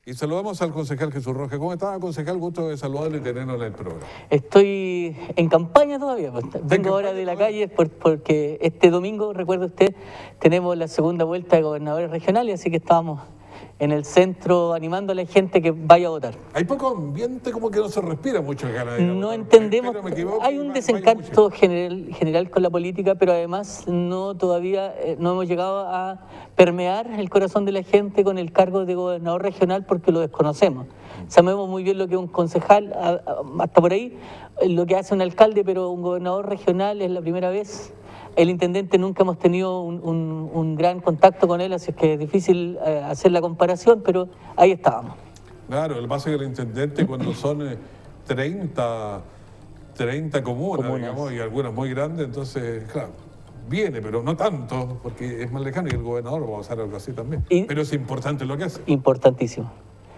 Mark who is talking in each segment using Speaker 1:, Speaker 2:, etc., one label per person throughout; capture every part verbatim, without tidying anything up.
Speaker 1: Y saludamos al concejal Jesús Rojas. ¿Cómo está, concejal? Gusto de saludarle y tenerlo en el programa.
Speaker 2: Estoy en campaña todavía. Pues. Vengo ahora de la calle por, porque este domingo, recuerde usted, tenemos la segunda vuelta de gobernadores regionales, así que estábamos en el centro animando a la gente que vaya a votar.
Speaker 1: Hay poco ambiente, como que no se respira mucho acá.
Speaker 2: No entendemos, hay un desencanto general, general con la política, pero además no todavía eh, no hemos llegado a permear el corazón de la gente con el cargo de gobernador regional porque lo desconocemos. Sabemos muy bien lo que es un concejal, a, a, hasta por ahí, lo que hace un alcalde, pero un gobernador regional es la primera vez. El intendente nunca hemos tenido un, un, un gran contacto con él, así es que es difícil eh, hacer la comparación, pero ahí estábamos.
Speaker 1: Claro, lo que pasa es que el intendente cuando son eh, treinta, treinta comunas, comunas, digamos, y algunas muy grandes, entonces, claro, viene, pero no tanto, porque es más lejano y el gobernador va a hacer algo así también. Y, pero es importante lo que hace.
Speaker 2: Importantísimo.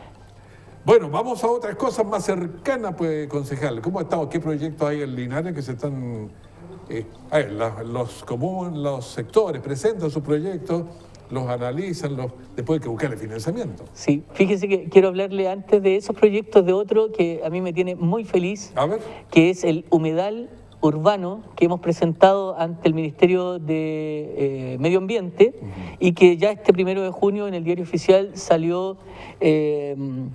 Speaker 1: Bueno, vamos a otras cosas más cercanas, pues, concejal. ¿Cómo ha estado? ¿Qué proyectos hay en Linares que se están... Eh, a ver, la, los comunes, los sectores presentan sus proyectos, los analizan, los, después hay que buscar el financiamiento?
Speaker 2: Sí, fíjese que quiero hablarle antes de esos proyectos de otro que a mí me tiene muy feliz,
Speaker 1: a ver,
Speaker 2: que es el humedal urbano que hemos presentado ante el Ministerio de eh, Medio Ambiente uh-huh. y que ya este primero de junio en el Diario Oficial salió eh,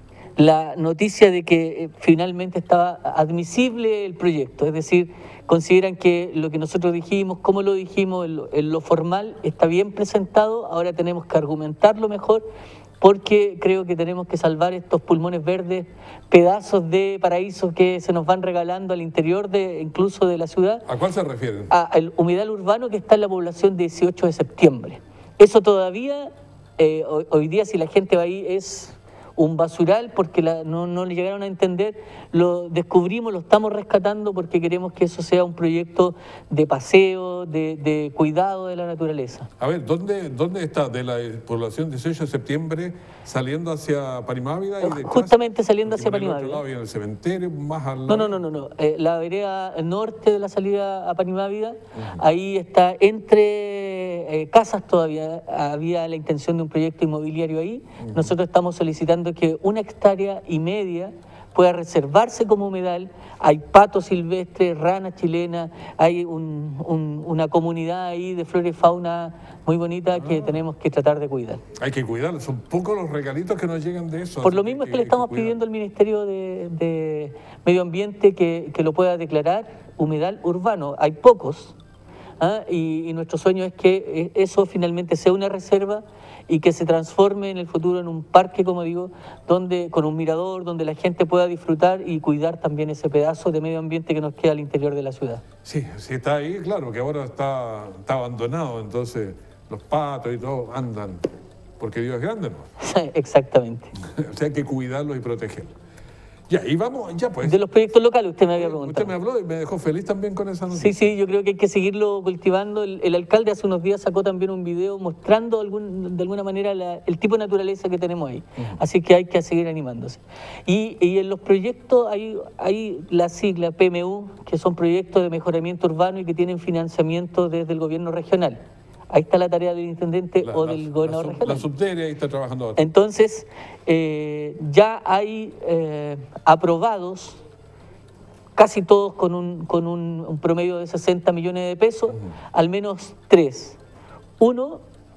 Speaker 2: la noticia de que eh, finalmente estaba admisible el proyecto, es decir, consideran que lo que nosotros dijimos, como lo dijimos, en lo, en lo formal está bien presentado, ahora tenemos que argumentarlo mejor porque creo que tenemos que salvar estos pulmones verdes, pedazos de paraísos que se nos van regalando al interior de incluso de la ciudad.
Speaker 1: ¿A cuál se refieren?
Speaker 2: Al humedal urbano que está en la población dieciocho de septiembre. Eso todavía, eh, hoy, hoy día si la gente va ahí es un basural porque la, no, no le llegaron a entender, lo descubrimos, lo estamos rescatando porque queremos que eso sea un proyecto de paseo, de, de cuidado de la naturaleza.
Speaker 1: A ver, ¿dónde, dónde está de la población dieciocho de septiembre saliendo hacia Parimávida? Y detrás,
Speaker 2: justamente saliendo hacia Parimávida.
Speaker 1: Lado, en el cementerio, más al
Speaker 2: lado. No, no, no, no, no. Eh, la vereda norte de la salida a Parimávida, uh-huh. ahí está entre eh, casas todavía, había la intención de un proyecto inmobiliario ahí, uh-huh. nosotros estamos solicitando que una hectárea y media pueda reservarse como humedal. Hay pato silvestre, rana chilena, hay un, un, una comunidad ahí de flora y fauna muy bonita que ah. tenemos que tratar de cuidar.
Speaker 1: Hay que cuidar, son pocos los regalitos que nos llegan de eso.
Speaker 2: Por lo mismo que, es que le estamos que pidiendo al Ministerio de, de Medio Ambiente que, que lo pueda declarar humedal urbano. Hay pocos, ¿ah? y, y nuestro sueño es que eso finalmente sea una reserva y que se transforme en el futuro en un parque, como digo, donde con un mirador, donde la gente pueda disfrutar y cuidar también ese pedazo de medio ambiente que nos queda al interior de la ciudad.
Speaker 1: Sí, sí está ahí, claro, que ahora está, está abandonado, entonces los patos y todo andan, porque Dios es grande, ¿no?
Speaker 2: Sí, exactamente.
Speaker 1: O sea, hay que cuidarlos y protegerlos. Ya, y vamos, ya pues.
Speaker 2: De los proyectos locales usted me había preguntado.
Speaker 1: Usted me habló y me dejó feliz también con esa noticia.
Speaker 2: Sí, sí, yo creo que hay que seguirlo cultivando. El, el alcalde hace unos días sacó también un video mostrando algún, de alguna manera la, el tipo de naturaleza que tenemos ahí. Uh-huh. Así que hay que seguir animándose. Y, y en los proyectos hay, hay la sigla P M U, que son proyectos de mejoramiento urbano y que tienen financiamiento desde el gobierno regional. Ahí está la tarea del intendente la, o del la, gobernador
Speaker 1: la sub,
Speaker 2: regional.
Speaker 1: La subdirectora ahí está trabajando ahora.
Speaker 2: Entonces, eh, ya hay eh, aprobados, casi todos con un, con un, un promedio de sesenta millones de pesos, uh-huh. al menos tres. Uno,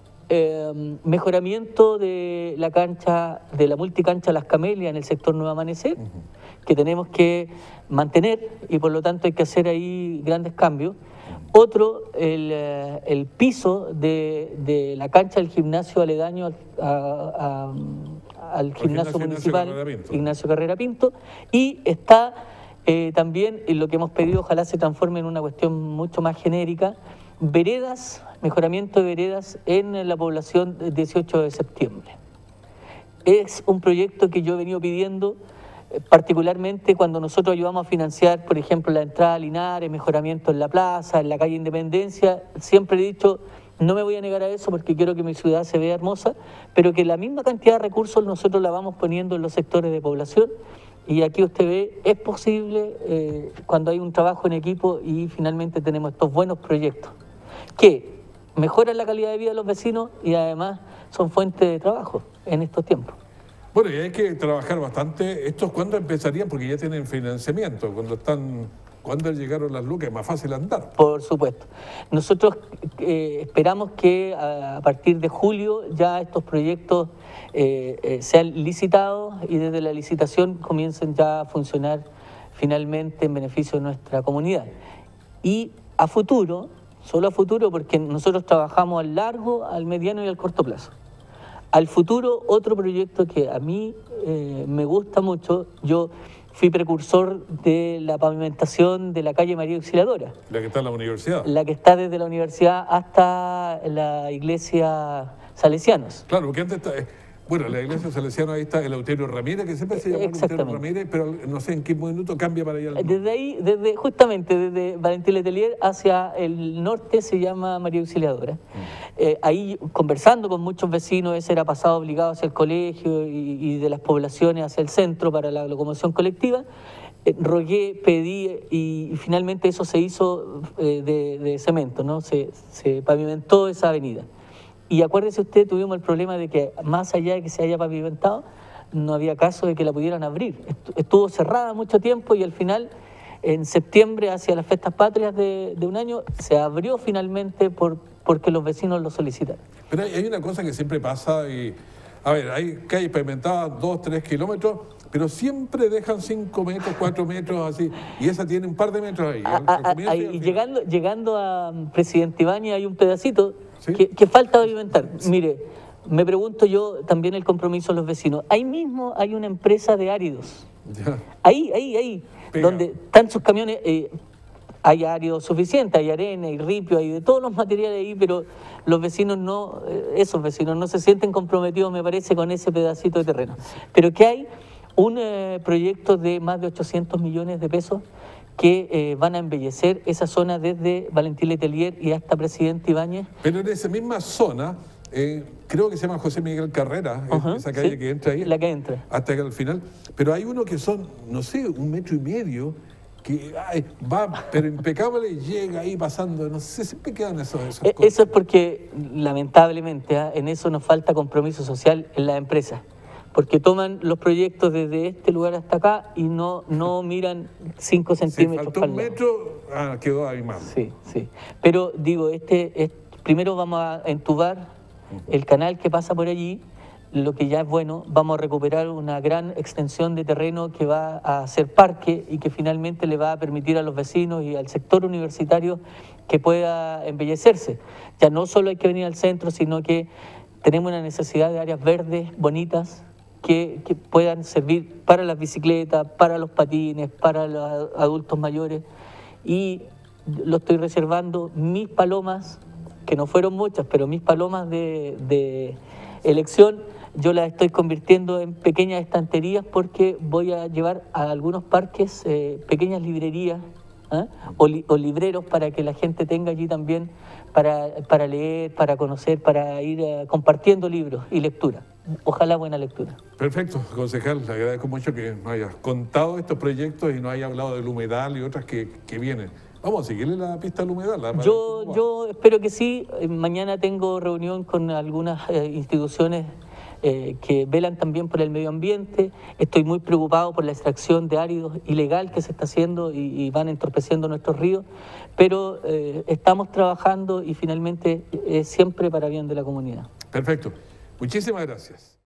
Speaker 2: eh, mejoramiento de la cancha, de la multicancha Las Camelias en el sector Nuevo Amanecer, uh-huh. que tenemos que mantener y por lo tanto hay que hacer ahí grandes cambios. Otro, el, el piso de, de la cancha del gimnasio aledaño al, a, a, al gimnasio, gimnasio municipal Carrera Ignacio Carrera Pinto. Y está eh, también en lo que hemos pedido, ojalá se transforme en una cuestión mucho más genérica, veredas, mejoramiento de veredas en la población del dieciocho de septiembre. Es un proyecto que yo he venido pidiendo, particularmente cuando nosotros ayudamos a financiar, por ejemplo, la entrada a Linares, mejoramiento en la plaza, en la calle Independencia. Siempre he dicho, no me voy a negar a eso porque quiero que mi ciudad se vea hermosa, pero que la misma cantidad de recursos nosotros la vamos poniendo en los sectores de población. Y aquí usted ve, es posible eh, cuando hay un trabajo en equipo y finalmente tenemos estos buenos proyectos que mejoran la calidad de vida de los vecinos y además son fuente de trabajo en estos tiempos.
Speaker 1: Bueno, y hay que trabajar bastante. ¿Estos cuándo empezarían? Porque ya tienen financiamiento. Cuando están, cuando llegaron las lucas, es más fácil andar.
Speaker 2: Por supuesto. Nosotros eh, esperamos que a, a partir de julio ya estos proyectos eh, eh, sean licitados y desde la licitación comiencen ya a funcionar finalmente en beneficio de nuestra comunidad. Y a futuro, solo a futuro, porque nosotros trabajamos al largo, al mediano y al corto plazo. Al futuro, otro proyecto que a mí eh, me gusta mucho, yo fui precursor de la pavimentación de la calle María Auxiliadora.
Speaker 1: La que está en la universidad.
Speaker 2: La que está desde la universidad hasta la iglesia Salesianos.
Speaker 1: Claro, porque antes... Está, bueno, la iglesia Salesiana, ahí está el Eleuterio Ramírez, que siempre se llama Eleuterio Ramírez, pero no sé en qué minuto cambia para allá. Al
Speaker 2: desde ahí, desde, justamente desde Valentín Letelier hacia el norte se llama María Auxiliadora. Mm. Eh, ahí conversando con muchos vecinos, ese era pasado obligado hacia el colegio y, y de las poblaciones hacia el centro para la locomoción colectiva. Eh, rogué, pedí y, y finalmente eso se hizo eh, de, de cemento, ¿no? Se, se pavimentó esa avenida. Y acuérdese usted, tuvimos el problema de que más allá de que se haya pavimentado, no había caso de que la pudieran abrir. Estuvo cerrada mucho tiempo y al final, en septiembre, hacia las fiestas patrias de, de un año, se abrió finalmente por, porque los vecinos lo solicitaron.
Speaker 1: Pero hay una cosa que siempre pasa y, a ver, hay calles pavimentadas dos, tres kilómetros, pero siempre dejan cinco metros, cuatro metros así, y esa tiene un par de metros ahí.
Speaker 2: A, a, a, y llegando, llegando a Presidente Ibáñez hay un pedacito ¿sí? que, que falta pavimentar. Sí. Mire, me pregunto yo también el compromiso de los vecinos. Ahí mismo hay una empresa de áridos. Ya. Ahí, ahí, ahí, Pega. donde están sus camiones. Eh, hay árido suficiente, hay arena, hay ripio, hay de todos los materiales ahí, pero los vecinos no, esos vecinos no se sienten comprometidos, me parece, con ese pedacito de terreno. Pero que hay un eh, proyecto de más de ochocientos millones de pesos que eh, van a embellecer esa zona desde Valentín Letelier y hasta Presidente Ibáñez.
Speaker 1: Pero en esa misma zona, eh, creo que se llama José Miguel Carrera, uh-huh, esa calle sí, que entra ahí.
Speaker 2: La que entra.
Speaker 1: Hasta que al final. Pero hay uno que son, no sé, un metro y medio, que ay, va, pero impecable, llega ahí pasando, no sé, siempre quedan esos, esas
Speaker 2: eh,
Speaker 1: cosas.
Speaker 2: Eso es porque, lamentablemente, ¿eh? en eso nos falta compromiso social en las empresas. Porque toman los proyectos desde este lugar hasta acá y no, no miran cinco centímetros.
Speaker 1: Si faltó un metro, ah, quedó ahí más.
Speaker 2: Sí, sí. Pero digo, este, este primero vamos a entubar uh-huh. el canal que pasa por allí, lo que ya es bueno, vamos a recuperar una gran extensión de terreno que va a ser parque y que finalmente le va a permitir a los vecinos y al sector universitario que pueda embellecerse. Ya no solo hay que venir al centro, sino que tenemos una necesidad de áreas verdes, bonitas, Que, que puedan servir para las bicicletas, para los patines, para los adultos mayores. Y lo estoy reservando, mis palomas, que no fueron muchas, pero mis palomas de, de elección, yo las estoy convirtiendo en pequeñas estanterías porque voy a llevar a algunos parques eh, pequeñas librerías ¿eh? o, li, o libreros para que la gente tenga allí también para, para leer, para conocer, para ir uh, compartiendo libros y lectura. Ojalá buena lectura.
Speaker 1: Perfecto, concejal, le agradezco mucho que nos haya contado estos proyectos y nos haya hablado del humedal y otras que, que vienen. Vamos a seguirle la pista al humedal. ¿La
Speaker 2: yo, yo espero que sí. Mañana tengo reunión con algunas eh, instituciones eh, que velan también por el medio ambiente. Estoy muy preocupado por la extracción de áridos ilegal que se está haciendo y, y van entorpeciendo nuestros ríos, pero eh, estamos trabajando y finalmente eh, siempre para bien de la comunidad.
Speaker 1: Perfecto. Muchísimas gracias.